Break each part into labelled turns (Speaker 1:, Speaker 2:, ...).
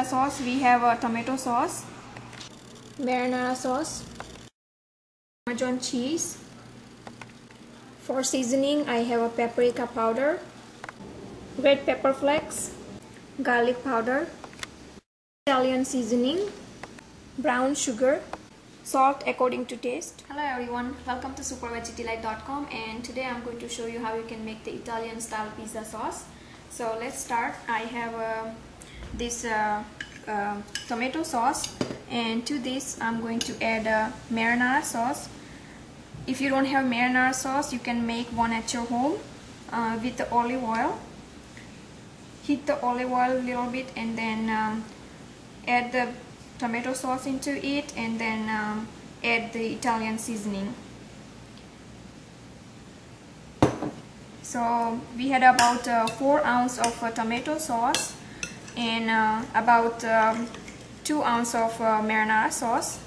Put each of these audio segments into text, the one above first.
Speaker 1: sauce, we have a tomato sauce, marinara sauce, Parmesan cheese. For seasoning, I have a paprika powder, red pepper flakes, garlic powder, Italian seasoning, brown sugar, salt according to taste. Hello everyone, welcome to superveggiedelight.com, and today I'm going to show you how you can make the Italian style pizza sauce. So let's start. I have this tomato sauce, and to this I'm going to add marinara sauce. If you don't have marinara sauce, you can make one at your home with the olive oil. Heat the olive oil a little bit and then add the tomato sauce into it, and then add the Italian seasoning. So we had about 4 ounces of tomato sauce and about 2 ounces of marinara sauce.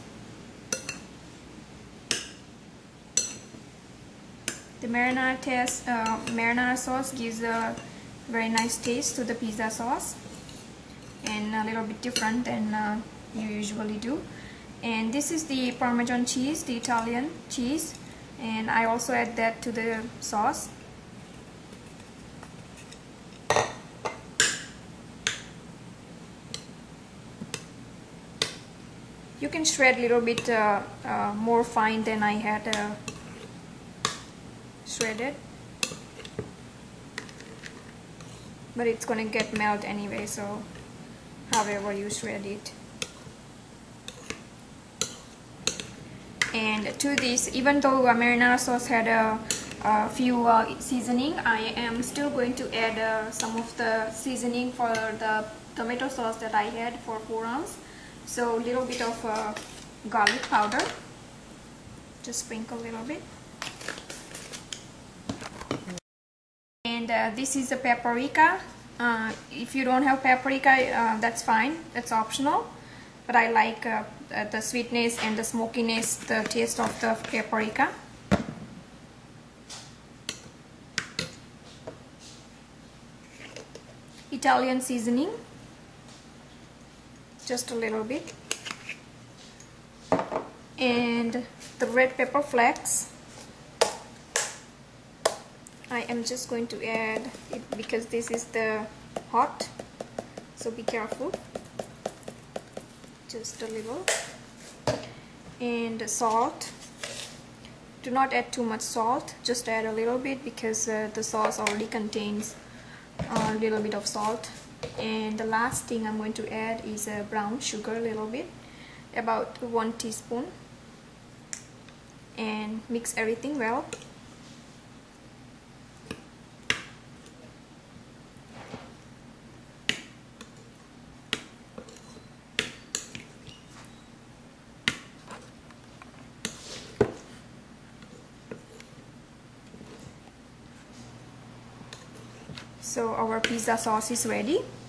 Speaker 1: The marinara sauce gives a very nice taste to the pizza sauce, and a little bit different than you usually do. And this is the Parmesan cheese, the Italian cheese, and I also add that to the sauce. You can shred a little bit more fine than I had shredded, but it's gonna get melt anyway, so however you shred it. And to this, even though marinara sauce had a few seasoning, I am still going to add some of the seasoning for the tomato sauce that I had for 4 ounces. So a little bit of garlic powder, just sprinkle a little bit. And this is a paprika. If you don't have paprika, that's fine, that's optional, but I like the sweetness and the smokiness, the taste of the paprika. Italian seasoning, just a little bit, and the red pepper flakes. I am just going to add it because this is the hot, so be careful. Just a little. And salt. Do not add too much salt, just add a little bit because the sauce already contains a little bit of salt. And the last thing I'm going to add is brown sugar, a little bit, about 1 teaspoon, and mix everything well. So our pizza sauce is ready.